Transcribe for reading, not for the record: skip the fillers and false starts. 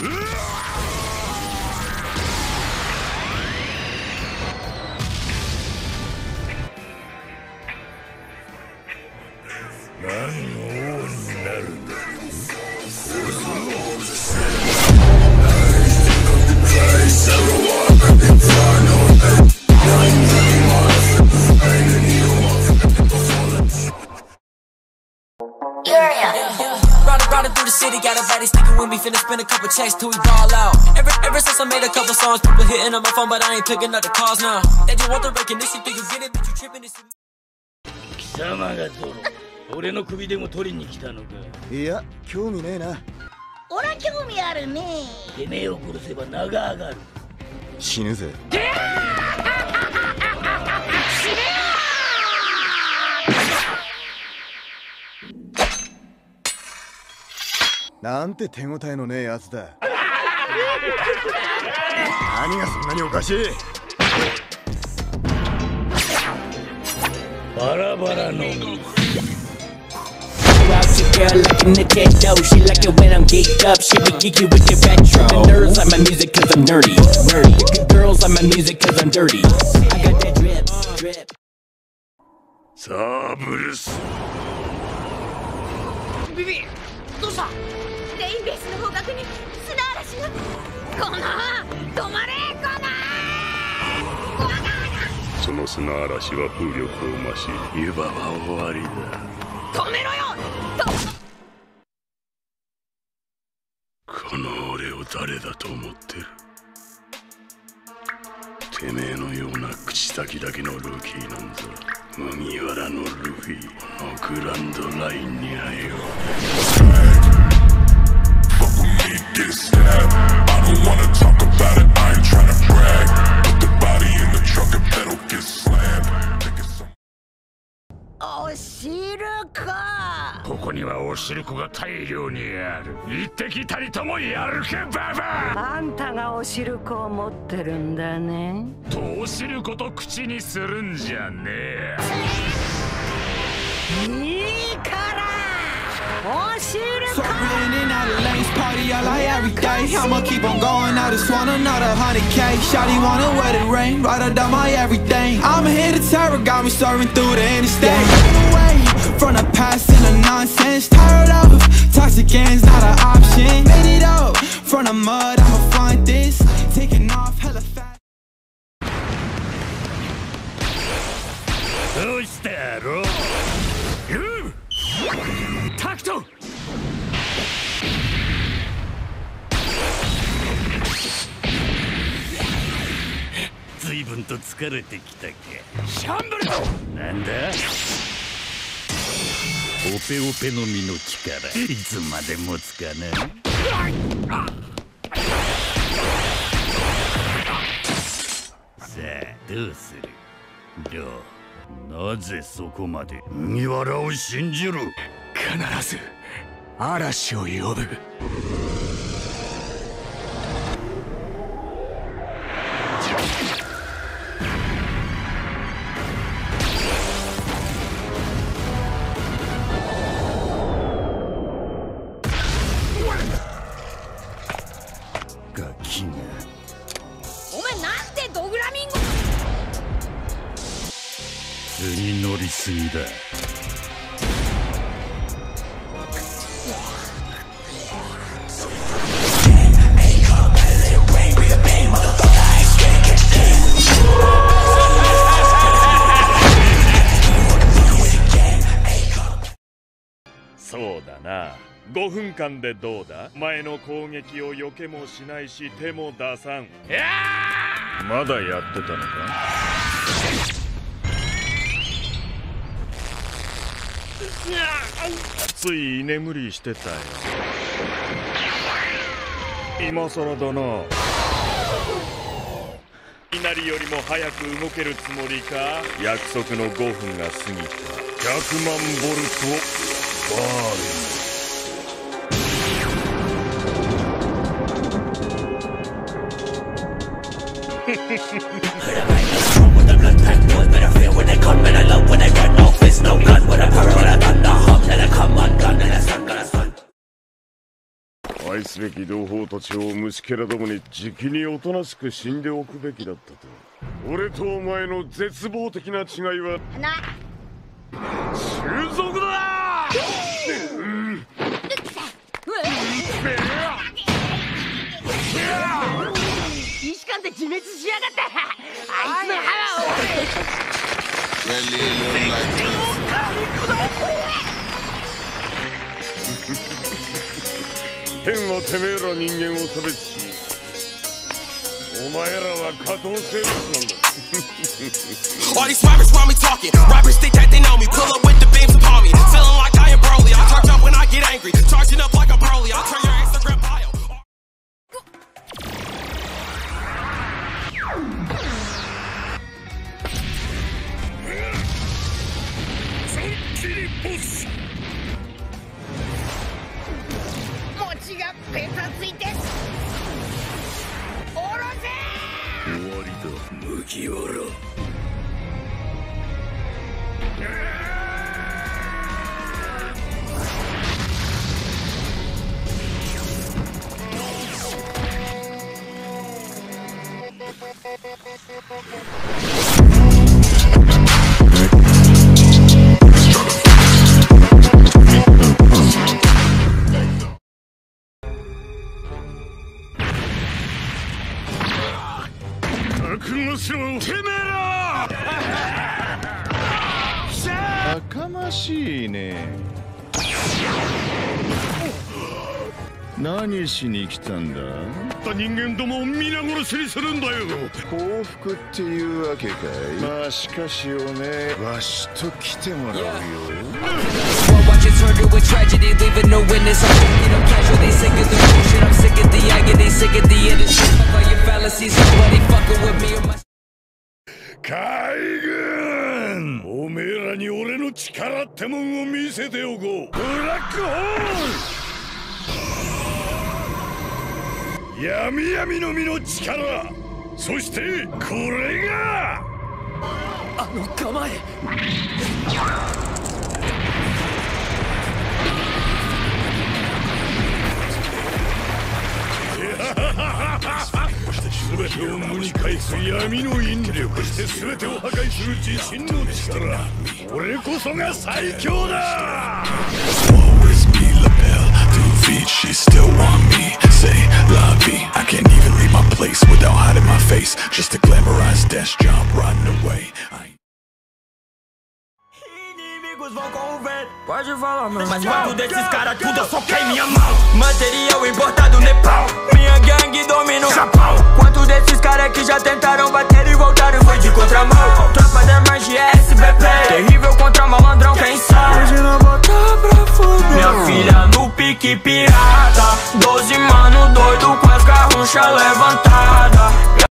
Got a body sticking with me, finna spend a couple checks till we ball out. Ever since I made a couple songs, people hitting on my phone, but I ain't picking up the calls now. They just want the recognition, think you get it, but you tripping this. 貴様がゾロ、俺の首でも取りに来たのか。 いや、興味ねえな。 俺は興味あるね。 てめえを殺せば名が上がる。 死ぬぜ。なんて手応えのねえやつだ。何がそんなにおかしい。 バラバラの Girl like a Nintendo, she like it when I'm geeked up. She be geeky with the retro. The nerds like my music cause I'm nerdy. Girls like my music cause I'm dirty. I got that drip, drip. サーブルス。 ビビ、どうした？レインベースの方角に砂嵐が。この止まれこの。 その砂嵐は風力を増し、湯葉は終わりだ。 止めろよ。 この俺を誰だと思ってる。てめえのような口先だけのルーキーなんぞ麦わらのルフィのグランドラインに会えよう。 お汁か。 ここにはおしるこが大量にある。一滴たりともやるかババ。 あんたがおしるこを持ってるんだね。 とおしること口にするんじゃねえ。 いいからおしるこ。 in and out of lanes, party all like every day. I'ma keep on going, I just want another 100K. Shawty wanna wet it rain, right up down my everything. I'm here to terror, got me serving through the interstate. Get away from the past and the nonsense. Tired of toxic games, not an option. Made it up from the mud, I'ma find this. Taking off hella fast. どうしたやろ。タクト。随分と疲れてきたか。シャンブル。なんだ。オペオペの実の力、いつまで持つかな。さあどうする。どう。なぜそこまで麦わらを信じる。 必ず嵐を呼ぶ。 ガキが。 お前なんでドグラミング。 図に乗りすぎだ。そうだな。5分間でどうだ。前の攻撃を避けもしないし手も出さん。まだやってたのか。つい居眠りしてたよ。今さらだな。稲荷よりも早く動けるつもりか。約束の5分が過ぎた。100万ボルトバール。 愛すべき同胞たちを虫けらどもにじきにおとなしく死んでおくべきだったと。俺とお前の絶望的な違いは種族だ。 意志感で自滅しやがって。あいつの歯を天はてめえら人間を差別し、お前らは下等生物なんだ。 All these rappers want me talking. Rappers think that they know me. Pull up with the beams upon me. Feeling like I am Broly. I turn up when I get angry. Charging up like a Broly. I'll turn your Instagram bio. Muchiがペタついておろせ。 終わりだ、麦わら。 やかましいね。何しに来たんだ？ 人間どもを皆殺しにするんだよ。 報復っていうわけかい。まあしかしよね、わしと来てもらうよ。 Watch it turn to a tragedy, leaving no witness. I'm thinking I'm casual, they sick of the bullshit. I'm sick of the agony, sick of the innocent. Fuck all your fallacies, nobody fucking with me or my. 海軍、おめえらに俺の力ってもんを見せておこう。ブラックホール、闇闇の実の力、そしてこれがあの構え。 全てを無に返す闇の引力、そして全てを破壊する自信の力、俺こそが最強だ。 She still want me, say la vie. I can't even leave my place without hiding my face. Just a glamorized desk job riding away. Inimigos vão correr, pode falar, meu irmão. Mas quando desses caras tudo eu soquei minha mão. Material importado Nepal, minha gangue domina o Japão. Quanto desses caras que já tentaram bater e voltaram foi de